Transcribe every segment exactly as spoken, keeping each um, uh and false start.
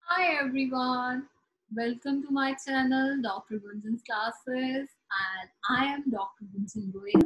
Hi everyone, welcome to my channel Doctor Gunjan's Classes and I am Doctor Gunjan Goyal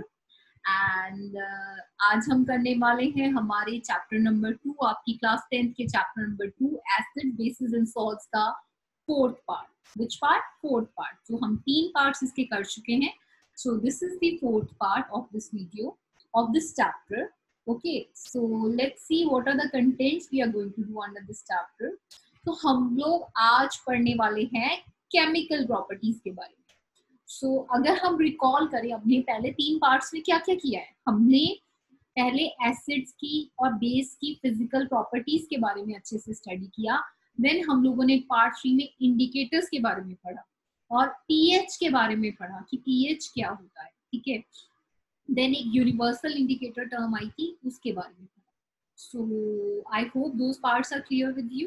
and uh, आज हम करने वाले हैं हमारे चैप्टर नंबर टू आपकी क्लास टेंथ के chapter number two acid bases and salts का fourth part which part fourth part जो हम तीन पार्ट्स इसके कर चुके हैं so this is the fourth part of this video of this chapter okay so let's see what are the contents we are going to do under this chapter तो हम लोग आज पढ़ने वाले हैं केमिकल प्रॉपर्टीज के बारे में सो so, अगर हम रिकॉल करें अपने पहले तीन पार्ट्स में क्या क्या किया है हमने पहले एसिड्स की और बेस की फिजिकल प्रॉपर्टीज के बारे में अच्छे से स्टडी किया देन हम लोगों ने पार्ट थ्री में इंडिकेटर्स के बारे में पढ़ा और पीएच के बारे में पढ़ा कि पीएच क्या होता है ठीक है देन एक यूनिवर्सल इंडिकेटर टर्म आई थी उसके बारे में पढ़ा so I hope those parts are clear with you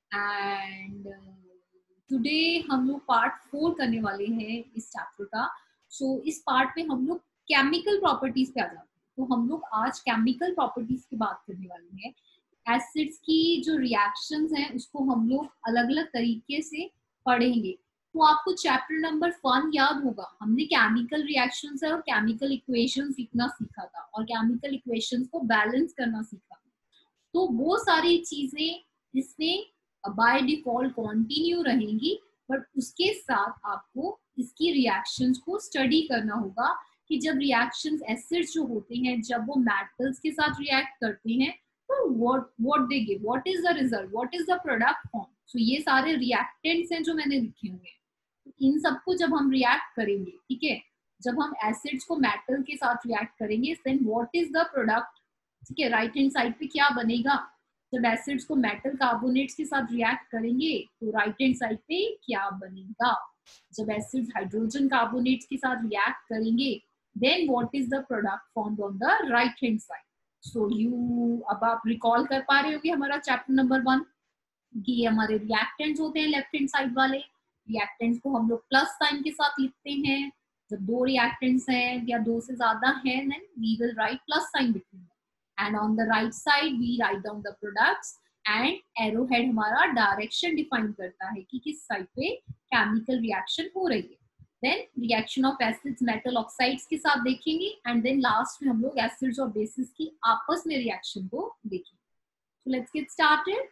and today हम लोग पार्ट फोर करने वाले हैं इस चैप्टर का सो so, इस पार्ट में हम लोग केमिकल प्रॉपर्टीज पे आ जाते हैं तो हम लोग आज केमिकल प्रॉपर्टीज की बात करने वाले हैं एसिड्स की जो रिएक्शंस हैं उसको हम लोग अलग अलग तरीके से पढ़ेंगे तो आपको चैप्टर नंबर वन याद होगा हमने केमिकल रिएक्शंस और केमिकल इक्वेशंस सीखना सीखा था और केमिकल इक्वेशंस को बैलेंस करना सीखा तो वो सारी चीजें इसमें बाय डिफॉल्ट कंटिन्यू रहेंगी बट उसके साथ आपको इसकी रिएक्शंस को स्टडी करना होगा कि जब रिएक्शंस एसिड्स जो होते हैं जब वो मेटल्स के साथ रिएक्ट करते हैं तो what what they give what is the result what is the product form so ये सारे रिएक्टेंट्स हैं जो मैंने लिखे हुए हैं तो इन सबको जब हम रिएक्ट करेंगे ठीक है जब हम एसिड्स को मेटल के साथ रिएक्ट करेंगे then what is the product ठीक है राइट हैंड साइड पे क्या बनेगा जब एसिड्स को मेटल कार्बोनेट्स के साथ रिएक्ट करेंगे तो राइट हैंड साइड पे क्या बनेगा जब एसिड्स हाइड्रोजन कार्बोनेट्स के साथ रिएक्ट करेंगे then what is the product formed on the right hand side so you अब आप रिकॉल कर पा रहे होंगे हमारा चैप्टर नंबर वन कि ये हमारे रिएक्टेंट्स होते हैं लेफ्ट हैंड साइड वाले रिएक्टेंट्स को हम लोग प्लस साइन के साथ लिखते हैं जब दो रिएक्टेंट्स हैं या दो से ज्यादा हैं then we will write plus sign between and on the right side we write down the products and arrowhead हमारा डायरेक्शन डिफाइन करता है कि किस साइड पे केमिकल रिएक्शन हो रही है then reaction of acids metal oxides के साथ देखेंगे एंड देन लास्ट में हम लोग एसिड्स और बेसिस की आपस में रिएक्शन को देखेंगे so let's get started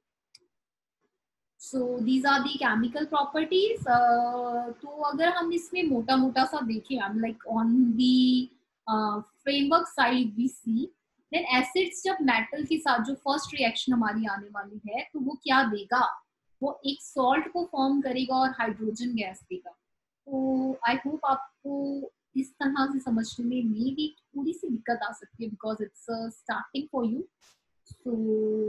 so these are the chemical properties uh, तो अगर हम इसमें मोटा मोटा सा देखें हम like on the framework side we see then acids जब मेटल के साथ जो फर्स्ट रिएक्शन हमारी आने वाली है तो वो क्या देगा वो एक सॉल्ट को फॉर्म करेगा और हाइड्रोजन गैस देगा तो आई होप आपको इस तरह से समझने में मे भी थोड़ी सी दिक्कत आ सकती है because it's starting for you so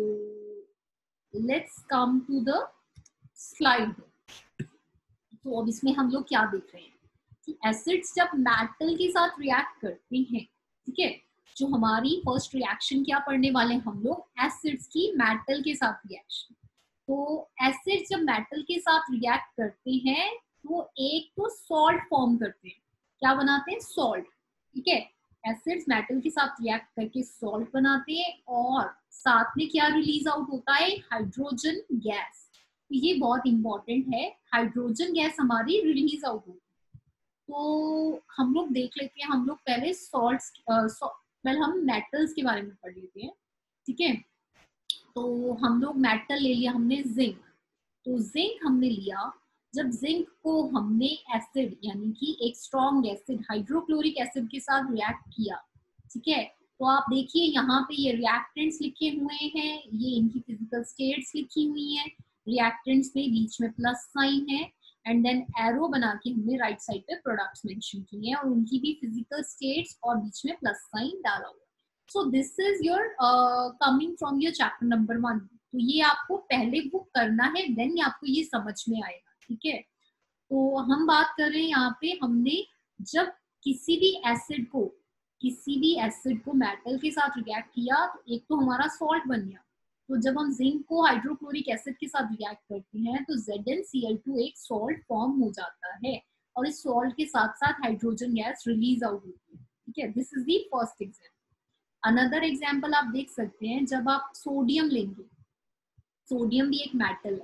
let's come to the slide तो अब इसमें हम लोग क्या देख रहे हैं कि एसिड्स जब मेटल के साथ रिएक्ट करते हैं ठीक है जो हमारी फर्स्ट रिएक्शन क्या पढ़ने वाले हैं हम लोग एसिड्स की मेटल के साथ रिएक्शन तो एसिड्स जब मेटल के साथ रिएक्ट करते हैं तो एक तो सॉल्ट फॉर्म करते हैं क्या बनाते हैं सॉल्ट ठीक है एसिड्स मेटल के साथ रिएक्ट करके सॉल्ट बनाते हैं और साथ में क्या रिलीज आउट होता है हाइड्रोजन गैस तो ये बहुत इंपॉर्टेंट है हाइड्रोजन गैस हमारी रिलीज आउट होती है तो हम लोग देख लेते हैं हम लोग पहले सॉल्ट्स पहले हम मेटल्स के बारे में पढ़ लेते हैं ठीक है तो हम लोग मेटल ले लिया हमने जिंक तो जिंक हमने लिया जब जिंक को हमने एसिड यानी कि एक स्ट्रॉन्ग एसिड हाइड्रोक्लोरिक एसिड के साथ रिएक्ट किया ठीक है तो आप देखिए यहाँ पे ये रिएक्टेंट्स लिखे हुए हैं ये इनकी फिजिकल स्टेट्स लिखी हुई हैं रिएक्टेंट्स में बीच में प्लस साइन है एंड देन एरो बना के हमने राइट साइड पे प्रोडक्ट्स मेंशन किए हैं और उनकी भी फिजिकल स्टेट्स और बीच में प्लस साइन डाला हुआ so this is your coming from your chapter number one तो ये आपको पहले बुक करना है देन आपको ये समझ में आएगा ठीक है तो हम बात कर रहे हैं यहाँ पे हमने जब किसी भी एसिड को किसी भी एसिड को मेटल के साथ रिएक्ट किया तो एक तो हमारा सॉल्ट बन गया तो जब हम जिंक को हाइड्रोक्लोरिक एसिड के साथ रिएक्ट करते हैं तो Z N C L two एक सॉल्ट फॉर्म हो जाता है और इस सॉल्ट के साथ साथ हाइड्रोजन गैस रिलीज आउट होती है ठीक है this is the first example another example आप देख सकते हैं जब आप सोडियम लेंगे सोडियम भी एक मेटल है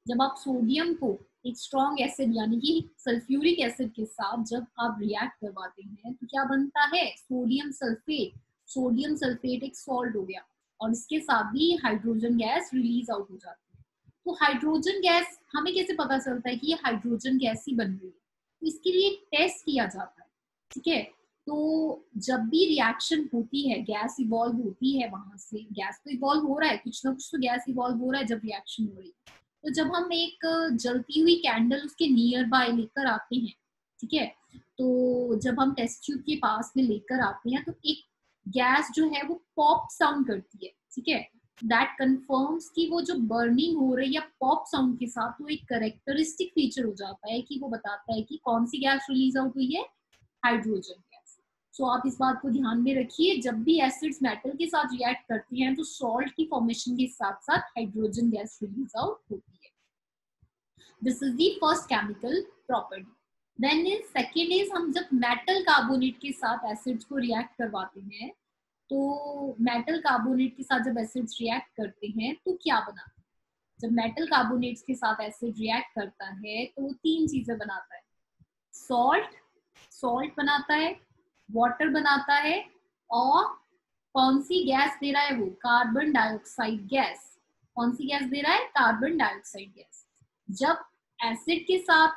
जब आप सोडियम को एक स्ट्रॉन्ग एसिड यानी कि सल्फ्यूरिक एसिड के साथ जब आप रिएक्ट करवाते हैं तो क्या बनता है, सोडियम सल्फेट। सोडियम सल्फेट एक सॉल्ट हो गया और इसके साथ भी हाइड्रोजन गैस रिलीज आउट हो जाती है। तो हाइड्रोजन गैस हमें कैसे पता चलता है कि ये हाइड्रोजन गैस ही बन रही है, तो इसके लिए एक टेस्ट किया जाता है। ठीक है, तो जब भी रिएक्शन होती है, गैस इवॉल्व होती है, वहां से गैस तो इवॉल्व हो रहा है, कुछ ना कुछ तो गैस इवॉल्व हो रहा है जब रिएक्शन हो रही है। तो जब हम एक जलती हुई कैंडल उसके नियर बाय लेकर आते हैं, ठीक है, तो जब हम टेस्ट ट्यूब के पास में लेकर आते हैं तो एक गैस जो है वो पॉप साउंड करती है। ठीक है, दैट कंफर्म्स कि वो जो बर्निंग हो रही है पॉप साउंड के साथ, वो एक करेक्टरिस्टिक फीचर हो जाता है कि वो बताता है कि कौन सी गैस रिलीज आउट हुई है, हाइड्रोजन गैस। सो आप इस बात को ध्यान में रखिए, जब भी एसिड्स मेटल के साथ रिएक्ट करती हैं तो सॉल्ट की फॉर्मेशन के साथ साथ हाइड्रोजन गैस रिलीज आउट होती है। This is the first chemical property. Then is second is, हम जब मेटल कार्बोनेट के साथ एसिड्स को रिएक्ट करवाते हैं, तो मेटल कार्बोनेट के साथ जब एसिड्स रिएक्ट करते हैं तो क्या बनाते हैं, जब मेटल कार्बोनेट्स के साथ एसिड रिएक्ट करता है तो वो तीन चीजें बनाता है, सॉल्ट सॉल्ट बनाता है, वाटर बनाता है, और कौन सी गैस दे रहा है वो, कार्बन डाइऑक्साइड गैस। कौन सी गैस दे रहा है, कार्बन डाइऑक्साइड गैस। जब एसिड के साथ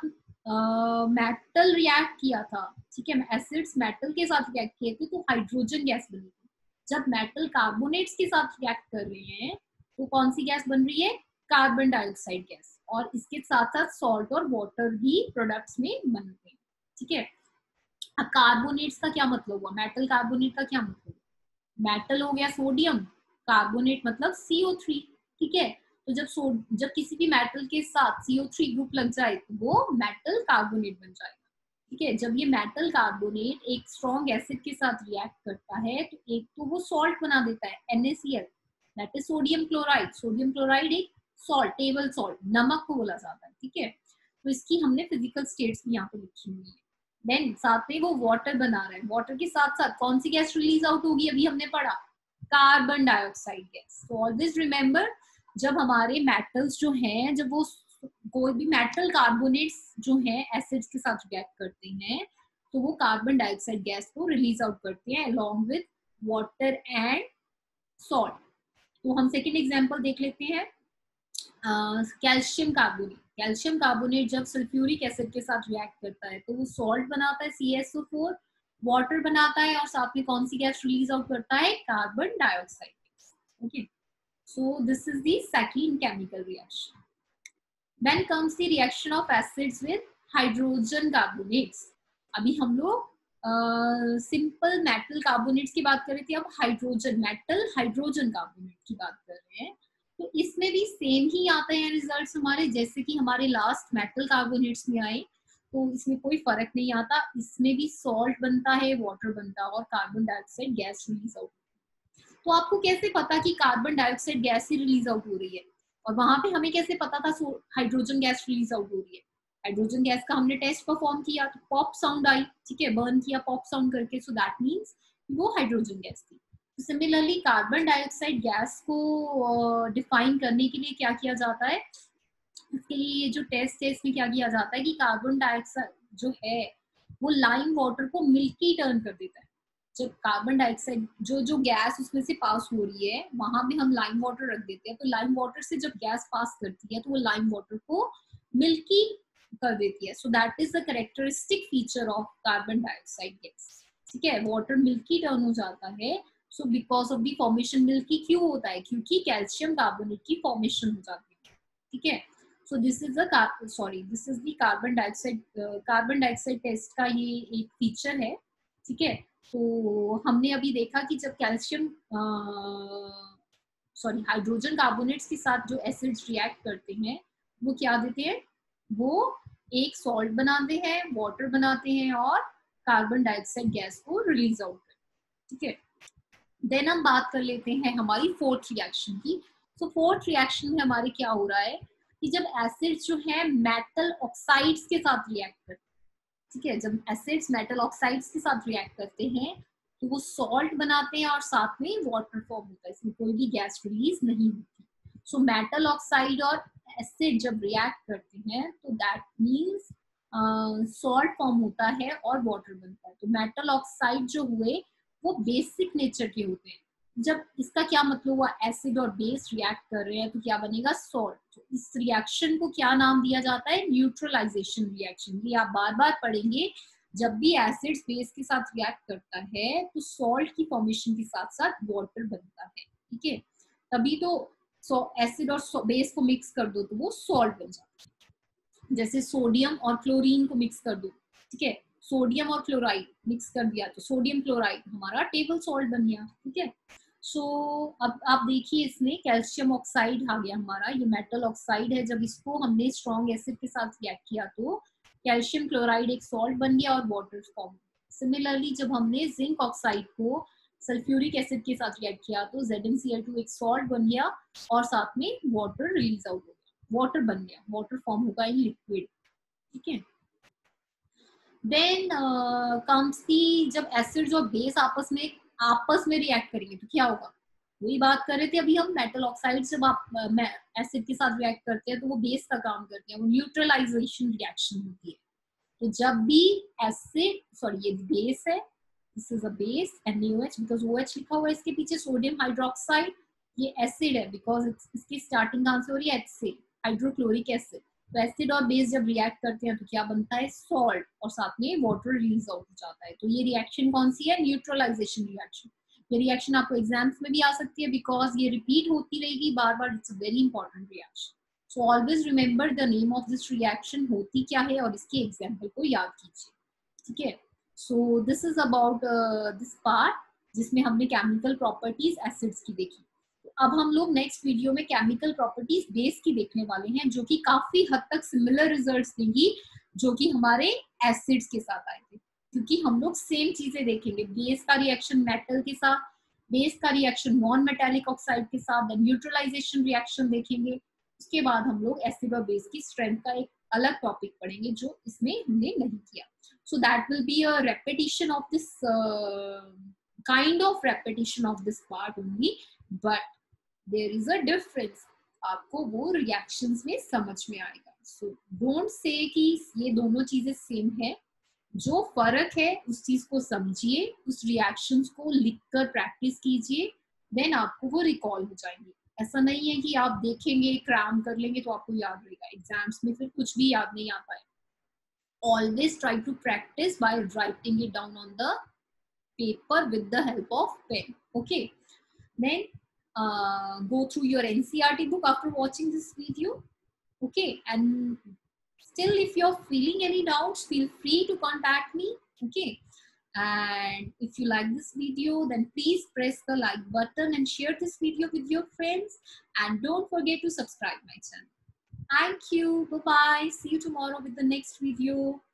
मेटल रिएक्ट किया था, ठीक है, एसिड्स मेटल के साथ रिएक्ट किए थे तो हाइड्रोजन गैस बनी थी। जब मेटल कार्बोनेट्स के साथ रिएक्ट कर रहे हैं तो कौन सी गैस बन रही है, कार्बन डाइऑक्साइड गैस, और इसके साथ साथ सॉल्ट और वाटर भी प्रोडक्ट्स में बनते हैं। ठीक है, अब कार्बोनेट्स का क्या मतलब हुआ, मेटल कार्बोनेट का क्या मतलब, मेटल हो गया सोडियम, कार्बोनेट मतलब सी ओ थ्री। ठीक है, तो जब सो जब किसी भी मेटल के साथ सी ओ थ्री ग्रुप लग जाए तो वो मेटल कार्बोनेट बन जाएगा। ठीक है, जब ये मेटल कार्बोनेट एक स्ट्रॉन्ग एसिड के साथ रिएक्ट करता है तो एक तो वो सॉल्ट बना देता है, N A C L, that is sodium chloride. Sodium chloride एक सॉल्ट, टेबल सॉल्ट, नमक को बोला जाता है। ठीक है, तो इसकी हमने फिजिकल स्टेट्स भी यहाँ पे लिखी हुई है। देन साथ में वो वाटर बना रहा है, वाटर के साथ साथ कौन सी गैस रिलीज आउट होगी, अभी हमने पढ़ा, कार्बन डाइऑक्साइड गैस। तो ऑलवेज रिमेंबर, जब हमारे मेटल्स जो हैं, जब वो कोई भी मेटल कार्बोनेट्स जो हैं एसिड्स के साथ रिएक्ट करते हैं तो वो कार्बन डाइऑक्साइड गैस को रिलीज आउट करते हैं along with water and salt. तो हम सेकेंड एग्जांपल देख लेते हैं, कैल्शियम कार्बोनेट। कैल्शियम कार्बोनेट जब सल्फ्यूरिक एसिड के साथ रिएक्ट करता है तो वो सॉल्ट बनाता है, C S O four, water बनाता है, और साथ में कौन सी गैस रिलीज आउट करता है, carbon dioxide. Okay, so this is the second chemical reaction. Then comes the reaction of acids with hydrogen carbonates. अभी हम लोग सिंपल मेटल कार्बोनेट्स की बात कर रहे थे, अब हाइड्रोजन, मेटल हाइड्रोजन कार्बोनेट की बात कर रहे हैं। तो इसमें भी सेम ही आते हैं रिजल्ट्स हमारे, जैसे कि हमारे लास्ट मेटल कार्बोनेट्स में आए, तो इसमें कोई फर्क नहीं आता, इसमें भी सॉल्ट बनता है, वाटर बनता है और carbon dioxide gas release out. तो आपको कैसे पता कि कार्बन डाइऑक्साइड गैस ही रिलीज आउट हो रही है, और वहां पे हमें कैसे पता था हाइड्रोजन गैस रिलीज आउट हो रही है। हाइड्रोजन गैस का हमने टेस्ट परफॉर्म किया तो पॉप साउंड आई, ठीक है, बर्न किया पॉप साउंड करके, सो दैट मीन्स वो हाइड्रोजन गैस थी। सिमिलरली कार्बन डाइऑक्साइड गैस को डिफाइन uh, करने के लिए क्या किया जाता है, इसके लिए ये जो टेस्ट है इसमें क्या किया जाता है कि कार्बन डाइऑक्साइड जो है वो लाइम वाटर को मिल्की टर्न कर देता है। जब कार्बन डाइऑक्साइड जो जो गैस उसमें से पास हो रही है वहां पे हम लाइम वाटर रख देते हैं, तो लाइम वाटर से जब गैस पास करती है तो वो लाइम वाटर को मिल्की कर देती है। So that is the characteristic feature of carbon dioxide gas. ठीक है, वाटर मिल्की टर्न हो जाता है। So because of the formation milky क्यों होता है, क्योंकि कैल्शियम कार्बोनेट की फॉर्मेशन हो जाती है। ठीक है, so this is the sorry this is the carbon dioxide carbon dioxide test का ये एक फीचर है। ठीक है, तो हमने अभी देखा कि जब कैल्शियम सॉरी हाइड्रोजन कार्बोनेट्स के साथ जो एसिड्स रिएक्ट करते हैं वो क्या देते हैं, वो एक सॉल्ट बनाते हैं, वाटर बनाते हैं और कार्बन डाइऑक्साइड गैस को रिलीज आउट करते हैं। ठीक है, देन हम बात कर लेते हैं हमारी फोर्थ रिएक्शन की। सो फोर्थ रिएक्शन में हमारे क्या हो रहा है कि जब एसिड्स जो है मेटल ऑक्साइड्स के साथ रिएक्ट करते हैं, ठीक है, जब एसिड्स मेटल ऑक्साइड्स के साथ रिएक्ट करते हैं तो वो सॉल्ट बनाते हैं और साथ में वाटर फॉर्म होता है, इसमें कोई भी गैस रिलीज नहीं होती। सो मेटल ऑक्साइड और एसिड जब रिएक्ट करते हैं तो दैट मीन्स सॉल्ट फॉर्म होता है और वाटर बनता है। तो मेटल ऑक्साइड जो हुए वो बेसिक नेचर के होते हैं। जब इसका क्या मतलब हुआ, एसिड और बेस रिएक्ट कर रहे हैं तो क्या बनेगा, सॉल्ट। तो इस रिएक्शन को क्या नाम दिया जाता है, न्यूट्रलाइजेशन रिएक्शन। ये आप बार बार पढ़ेंगे, जब भी एसिड बेस के साथ रिएक्ट करता है तो सॉल्ट की फॉर्मेशन के साथ साथ वाटर बनता है, ठीक है। तभी तो सो एसिड और बेस को मिक्स कर दो तो वो सॉल्ट बन जाता है। जैसे सोडियम और क्लोरीन को मिक्स कर दो, ठीक है, सोडियम और क्लोराइड मिक्स कर दिया तो सोडियम क्लोराइड हमारा टेबल सॉल्ट बन गया, ठीक है। सो so, अब आप देखिए इसमें कैल्शियम ऑक्साइड आ गया हमारा, ये मेटल ऑक्साइड है। जब इसको हमने स्ट्रॉन्ग एसिड के साथ रिएक्ट किया तो कैल्शियम क्लोराइड एक सॉल्ट बन गया और वाटर फॉर्म। सिमिलरली जब हमने जिंक ऑक्साइड को सल्फ्यूरिक एसिड के साथ रिएक्ट किया तो Z N C L two एक सॉल्ट बन गया और साथ में वाटर रिलीज आउट हो गया, वाटर बन गया, वाटर फॉर्म होगा इन लिक्विड, ठीक है। देन कम्स दी, जब एसिड और बेस आपस में आपस में रिएक्ट करेंगे तो क्या होगा, वही बात कर रहे थे अभी हम, मेटल ऑक्साइड जब आप एसिड के साथ रिएक्ट करते हैं तो वो बेस का काम करते हैं, वो न्यूट्रलाइजेशन रिएक्शन होती है। तो जब भी एसिड, सॉरी ये बेस है, this is a base N A O H because O H लिखा हुआ है इसके पीछे, सोडियम हाइड्रोक्साइड, ये एसिड है बिकॉज इसकी स्टार्टिंग कहां से हो रही है, एच से, हाइड्रोक्लोरिक एसिड। तो एसिड और बेस जब रिएक्ट करते हैं तो क्या बनता है, सॉल्ट, और साथ में वाटर रिलीज आउट हो जाता है। तो ये रिएक्शन कौन सी है, न्यूट्रलाइजेशन रिएक्शन। ये रिएक्शन आपको एग्जाम्स में भी आ सकती है बिकॉज ये रिपीट होती रहेगी बार बार, it's a very important reaction. So always remember the name of this reaction, होती क्या है और इसके एग्जाम्पल को याद कीजिए, ठीक है। So this is about this part जिसमें हमने केमिकल प्रॉपर्टीज एसिड्स की देखी। अब हम लोग नेक्स्ट वीडियो में केमिकल प्रॉपर्टीज बेस की देखने वाले हैं, जो कि काफी हद तक सिमिलर रिजल्ट्स देंगी जो कि हमारे एसिड्स के साथ आए थे, क्योंकि हम लोग सेम चीजें देखेंगे, बेस का रिएक्शन मेटल के साथ, बेस का रिएक्शन नॉन मेटेलिक ऑक्साइड के साथ, न्यूट्रलाइजेशन रिएक्शन देखेंगे। उसके बाद हम लोग एसिड और बेस की स्ट्रेंथ का एक अलग टॉपिक पढ़ेंगे जो इसमें हमने नहीं किया। So that will be a repetition of this kind of repetition of this part only, but there is a difference, आपको वो रिएक्शंस में समझ में आएगा। सो डोंट से कि ये दोनों चीजें सेम है, जो फर्क है उस चीज को समझिए, उस रिएक्शंस को लिखकर प्रैक्टिस कीजिए, देन आपको वो रिकॉल हो जाएंगे। ऐसा नहीं है कि आप देखेंगे क्रैम कर लेंगे तो आपको याद रहेगा, एग्जाम्स में फिर कुछ भी याद नहीं आता है। Always try to practise by writing it down on the paper with the help of pen, okay. Then Uh, go through your N C R T book after watching this video, okay, and still if you're feeling any doubts, feel free to contact me, okay. And if you like this video, then please press the like button and share this video with your friends, and don't forget to subscribe my channel. Thank you, bye bye, see you tomorrow with the next video.